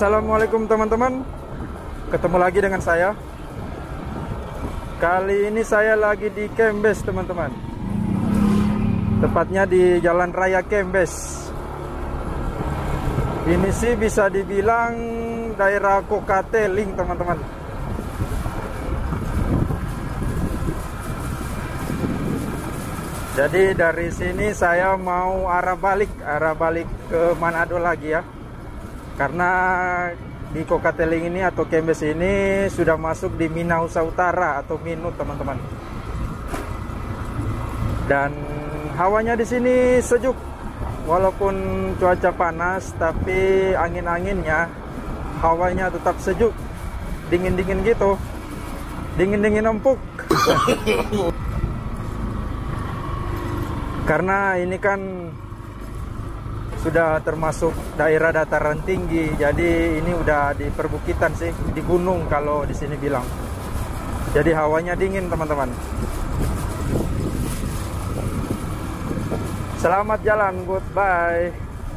Assalamualaikum teman-teman, ketemu lagi dengan saya. Kali ini saya lagi di Kembes teman-teman, tepatnya di Jalan Raya Kembes. Ini sih bisa dibilang daerah Kokateling teman-teman. Jadi dari sini saya mau arah balik ke Manado lagi ya. Karena di Kokateling ini atau Kembes ini sudah masuk di Minahasa Utara atau Minut teman-teman. Dan hawanya di sini sejuk, walaupun cuaca panas, tapi angin-anginnya, hawanya tetap sejuk, dingin-dingin gitu, dingin-dingin empuk. Karena ini kan sudah termasuk daerah dataran tinggi, jadi ini udah di perbukitan sih, di gunung kalau di sini bilang. Jadi hawanya dingin teman-teman. Selamat jalan, goodbye.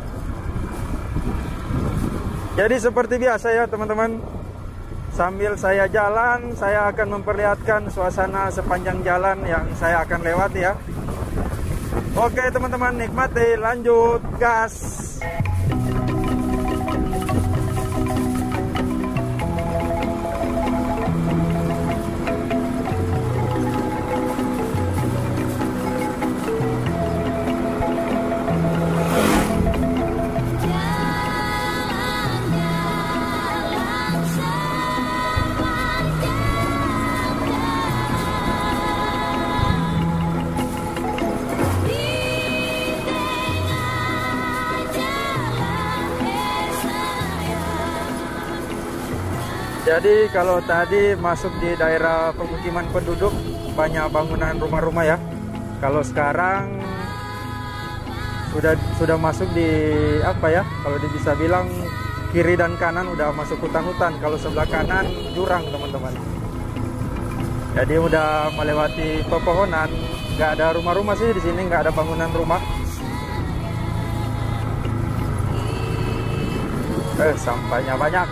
Jadi seperti biasa ya teman-teman, sambil saya jalan, saya akan memperlihatkan suasana sepanjang jalan yang saya akan lewati ya. Oke teman-teman, nikmati, lanjut, gas. Jadi kalau tadi masuk di daerah pemukiman penduduk, banyak bangunan rumah-rumah ya. Kalau sekarang sudah masuk di apa ya? Kalau bisa bilang kiri dan kanan udah masuk hutan-hutan. Kalau sebelah kanan jurang teman-teman. Jadi udah melewati pepohonan, nggak ada rumah-rumah sih di sini, nggak ada bangunan rumah. Sampahnya banyak.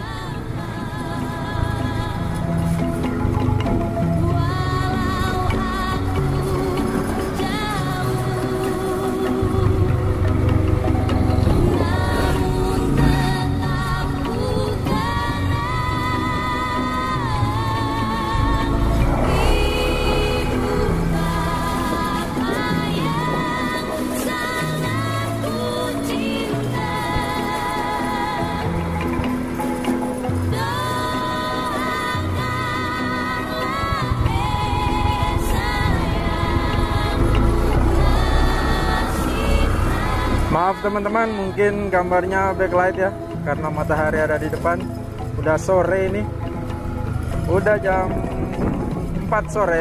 Maaf teman-teman, mungkin gambarnya backlight ya, karena matahari ada di depan. Udah sore ini, udah jam 4 sore.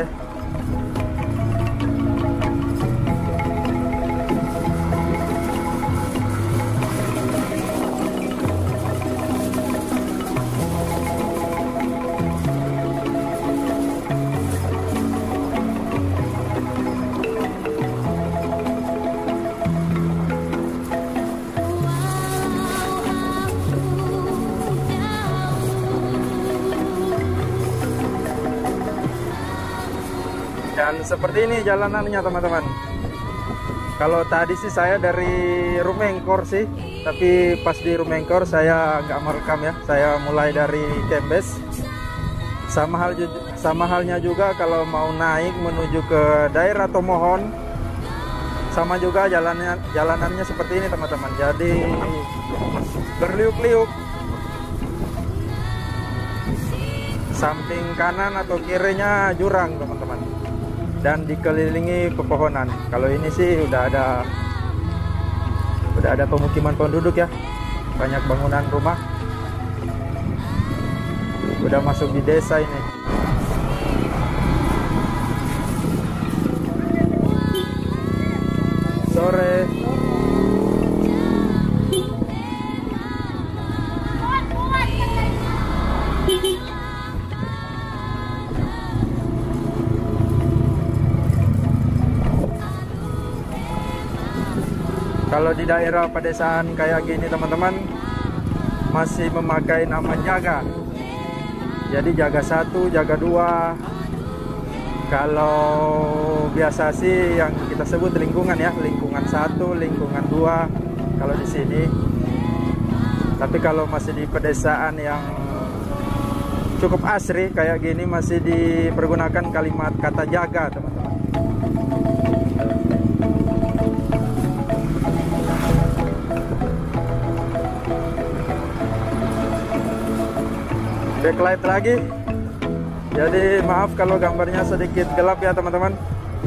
Dan seperti ini jalanannya teman-teman. Kalau tadi sih saya dari Rumengkor sih, tapi pas di Rumengkor saya nggak merekam ya. Saya mulai dari Kembes. Sama halnya juga kalau mau naik menuju ke daerah Tomohon, sama juga jalanannya seperti ini teman-teman. Jadi berliuk-liuk. Samping kanan atau kirinya jurang teman-teman, dan dikelilingi pepohonan. Kalau ini sih udah ada pemukiman penduduk ya, banyak bangunan rumah, udah masuk di desa ini. Sore. Kalau di daerah pedesaan kayak gini teman-teman, masih memakai nama jaga. Jadi jaga 1, jaga 2. Kalau biasa sih yang kita sebut lingkungan ya, lingkungan 1, lingkungan 2 kalau di sini. Tapi kalau masih di pedesaan yang cukup asri kayak gini masih dipergunakan kalimat kata jaga, teman-teman. Backlight lagi. Jadi maaf kalau gambarnya sedikit gelap ya, teman-teman.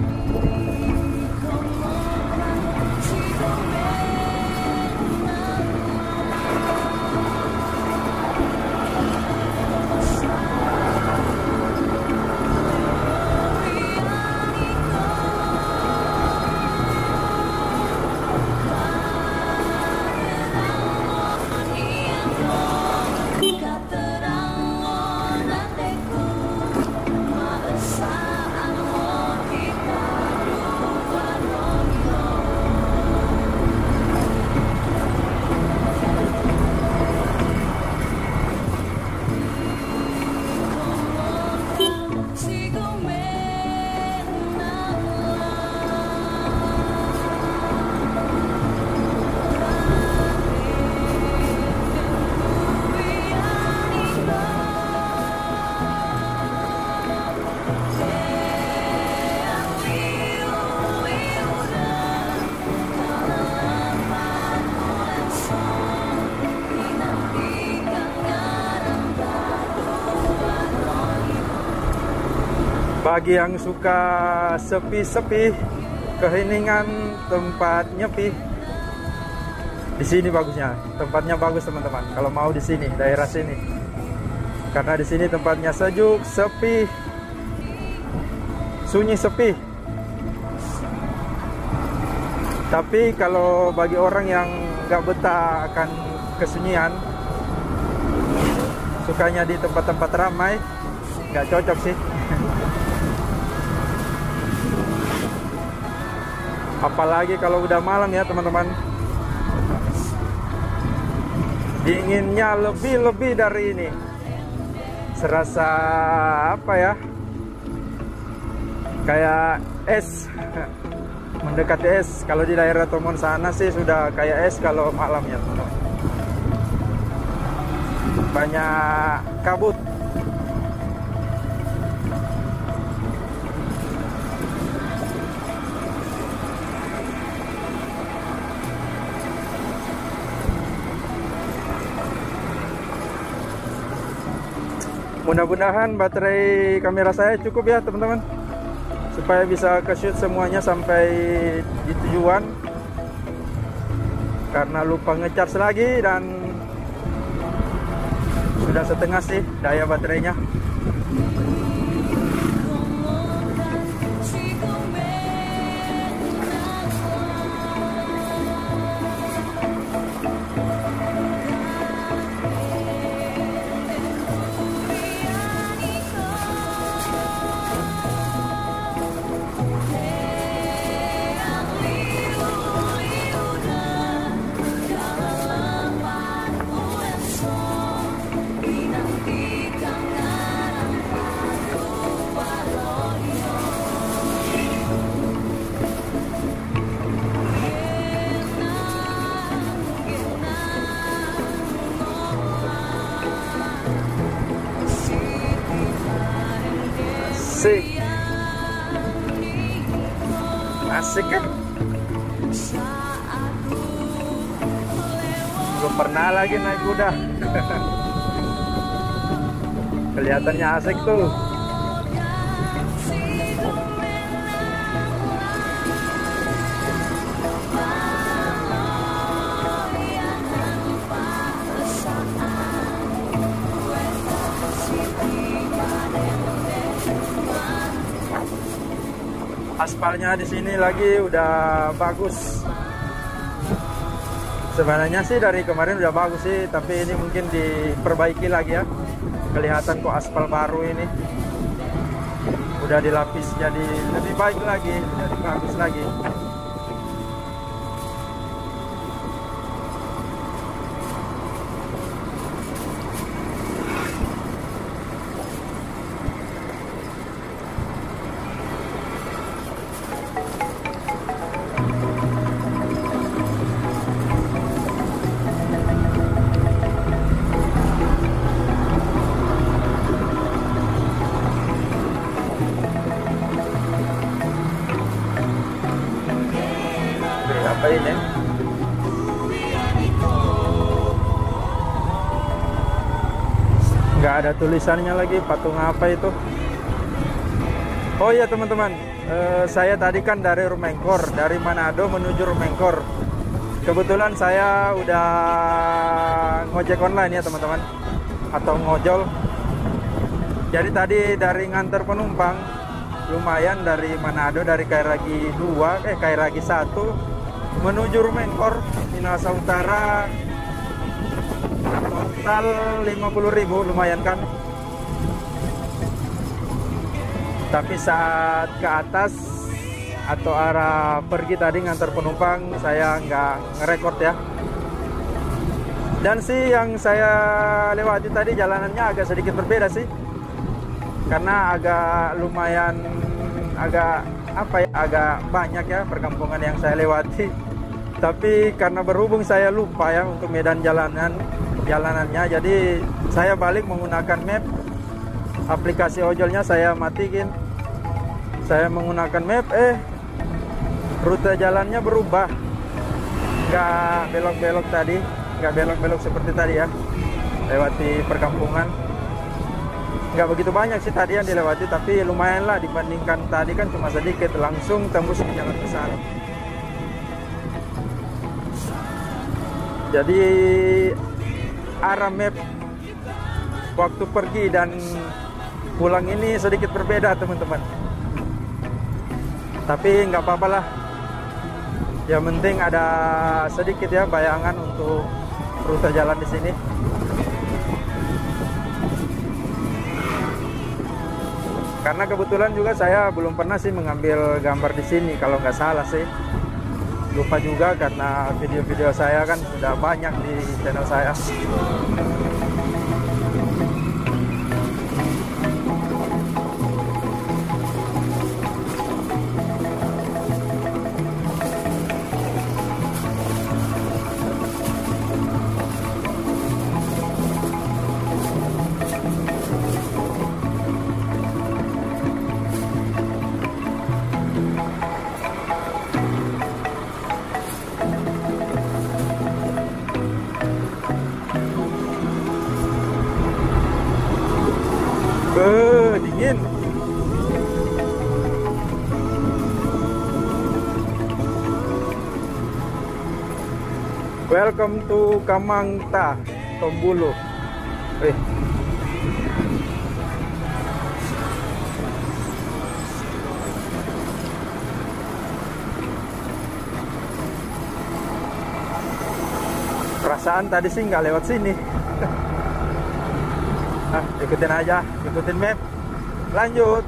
Bagi yang suka sepi-sepi, keheningan, tempat nyepi, di sini bagusnya. Tempatnya bagus, teman-teman. Kalau mau di sini, daerah sini, karena di sini tempatnya sejuk, sepi, sunyi, sepi. Tapi kalau bagi orang yang nggak betah akan kesunyian, sukanya di tempat-tempat ramai, nggak cocok sih. Apalagi kalau udah malam ya, teman-teman. Dinginnya lebih dari ini. Serasa apa ya? Kayak es. Mendekati es. Kalau di daerah Tomon sana sih sudah kayak es kalau malam ya, teman-teman. Banyak kabut. Mudah-mudahan baterai kamera saya cukup ya, teman-teman, supaya bisa ke shoot semuanya sampai di tujuan. Karena lupa ngecharge lagi dan sudah setengah sih daya baterainya. Asik. Asik kan? Belum pernah lagi naik kuda. Kelihatannya asik tuh. Aspalnya di sini lagi udah bagus. Sebenarnya sih dari kemarin udah bagus sih, tapi ini mungkin diperbaiki lagi ya. Kelihatan kok aspal baru ini udah dilapis jadi lebih baik lagi, jadi bagus lagi. apa ini? Nggak ada tulisannya lagi, patung apa itu? Oh iya teman-teman, saya tadi kan dari Rumengkor, dari Manado menuju Rumengkor. Kebetulan saya udah ngojek online ya teman-teman, atau ngojol. Jadi tadi dari nganter penumpang lumayan, dari Manado, dari Kairagi 2, Kairagi 1 menuju Rumengkor, Minahasa Utara, total 50.000, lumayan kan. Tapi saat ke atas atau arah pergi tadi ngantar penumpang, saya nggak ngerekord ya. Dan sih yang saya lewati tadi jalanannya agak sedikit berbeda sih, karena agak lumayan, agak banyak ya perkampungan yang saya lewati. Tapi karena berhubung saya lupa ya untuk medan jalanannya, jadi saya balik menggunakan map. Aplikasi ojolnya saya matiin, saya menggunakan map, rute jalannya berubah, nggak belok-belok tadi, nggak belok-belok seperti tadi ya, lewati perkampungan. Nggak begitu banyak sih tadi yang dilewati, tapi lumayan lah dibandingkan tadi kan cuma sedikit, langsung tembus ke jalan besar. Jadi arah map waktu pergi dan pulang ini sedikit berbeda teman-teman. Tapi nggak apa-apa lah, yang penting ada sedikit ya bayangan untuk rute jalan di sini. Karena kebetulan juga saya belum pernah sih mengambil gambar di sini, kalau nggak salah sih. Lupa juga karena video-video saya kan sudah banyak di channel saya. Dingin. Welcome to Kamangta, Tombulu. Perasaan tadi sih nggak lewat sini. Ikutin aja, ikutin map. Lanjut.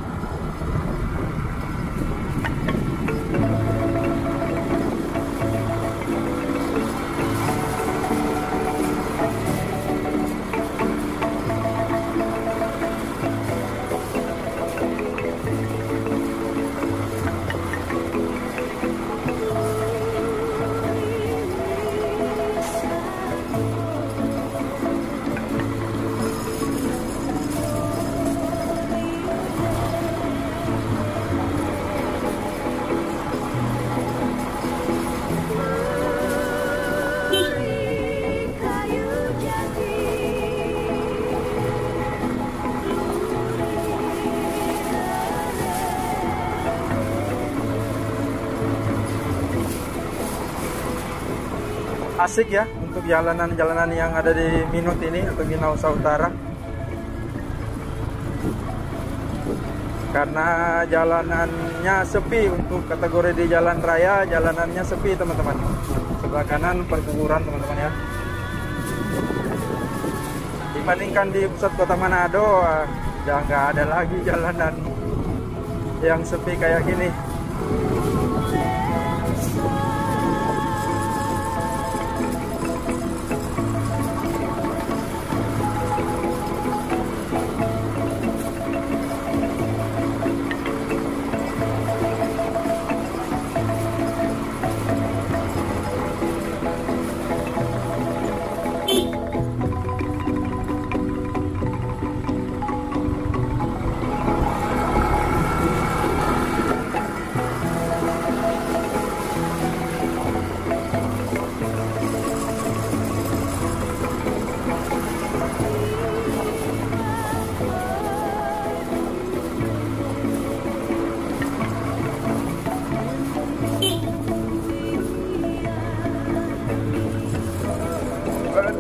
Asik ya untuk jalanan-jalanan yang ada di Minut ini atau Minahasa Utara. Karena jalanannya sepi, untuk kategori di jalan raya jalanannya sepi teman-teman. Sebelah kanan perkuburan teman-teman ya. Dibandingkan di pusat kota Manado, udah nggak ada lagi jalanan yang sepi kayak gini.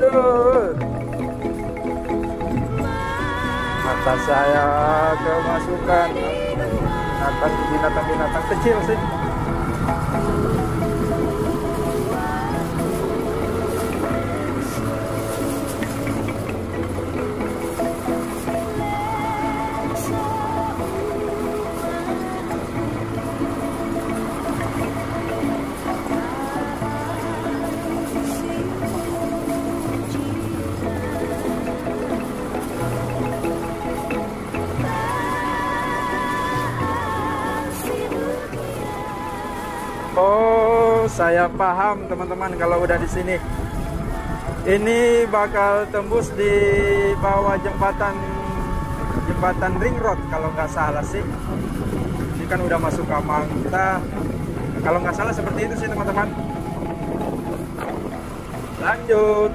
lanjut. Mata saya kemasukan binatang-binatang kecil sih. Oh, saya paham teman-teman kalau udah di sini. Ini bakal tembus di bawah jembatan Ring Road kalau nggak salah sih. Ini kan udah masuk ke Mangta. Kalau nggak salah seperti itu sih teman-teman. Lanjut.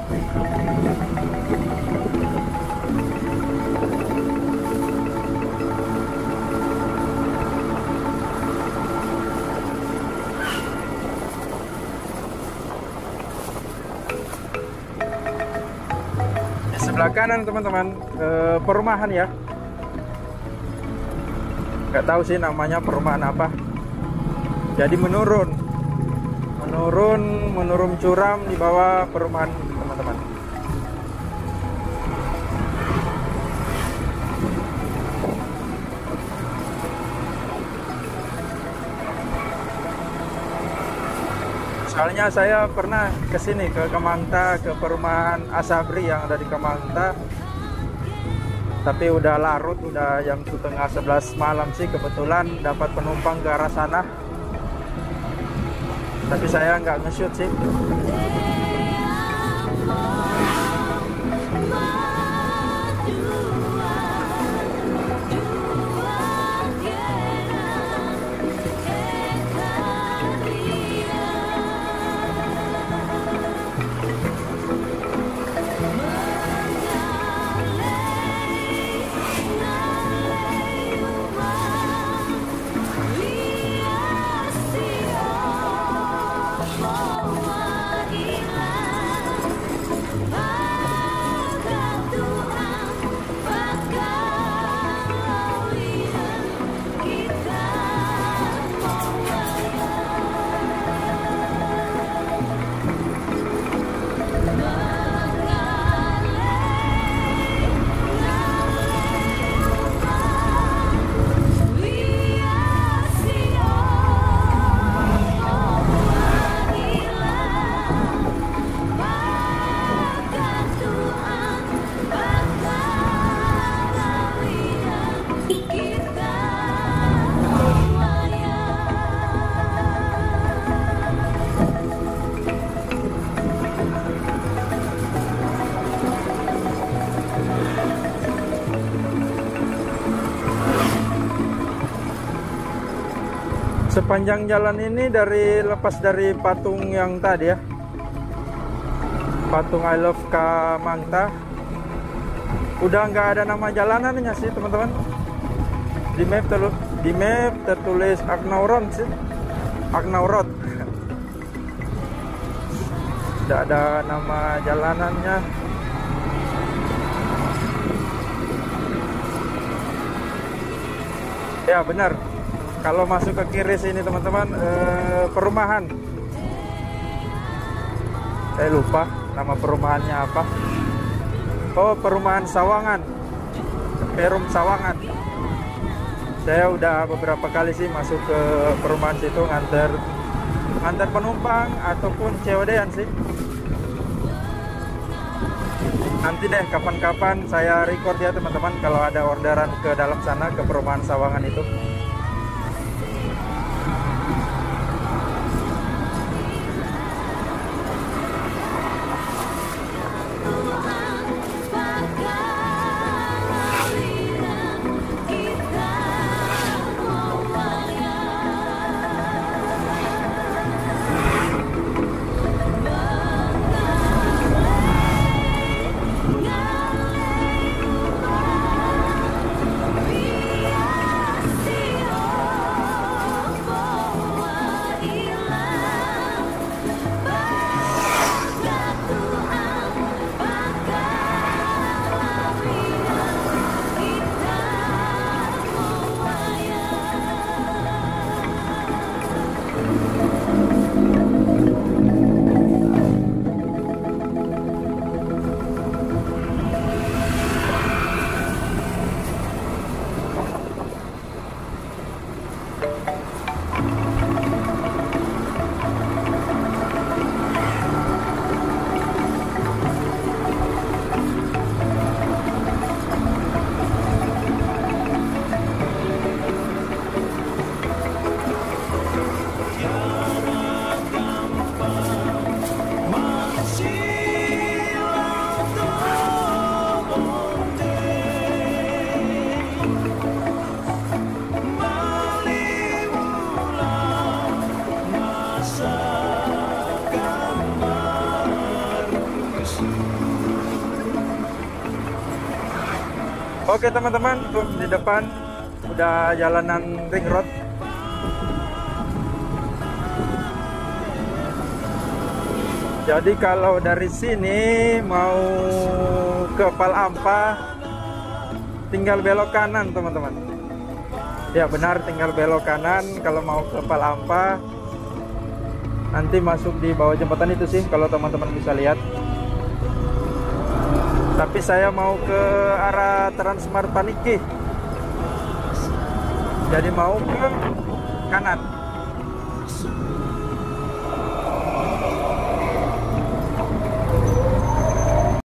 Sebelah kanan teman-teman, perumahan ya. Nggak tahu sih namanya perumahan apa. Jadi menurun curam di bawah perumahan teman-teman. Soalnya saya pernah ke sini ke Kemangta, ke perumahan Asabri yang ada di Kemangta. Tapi udah larut, udah jam 10:30 malam sih, kebetulan dapat penumpang ke arah sana. Tapi saya nggak nge-shoot sih. Sepanjang jalan ini lepas dari patung yang tadi ya, patung I Love Kamangta, udah nggak ada nama jalanannya sih teman-teman. Di map tertulis Agnaurond sih, Agnaurond. Tidak ada nama jalanannya. Ya benar. Kalau masuk ke kiri sini teman-teman, perumahan. Saya lupa nama perumahannya apa. Oh, perumahan Sawangan. Perum Sawangan. Saya udah beberapa kali sih masuk ke perumahan situ nganter penumpang ataupun COD-an sih. Nanti deh kapan-kapan saya record ya teman-teman kalau ada orderan ke dalam sana, ke perumahan Sawangan itu. Oke teman-teman, tuh di depan udah jalanan ring road. Jadi kalau dari sini mau ke Palampah tinggal belok kanan teman-teman. Ya benar, tinggal belok kanan kalau mau ke Palampah. Nanti masuk di bawah jembatan itu sih kalau teman-teman bisa lihat. Tapi saya mau ke arah Transmart Paniki. Jadi mau ke kanan.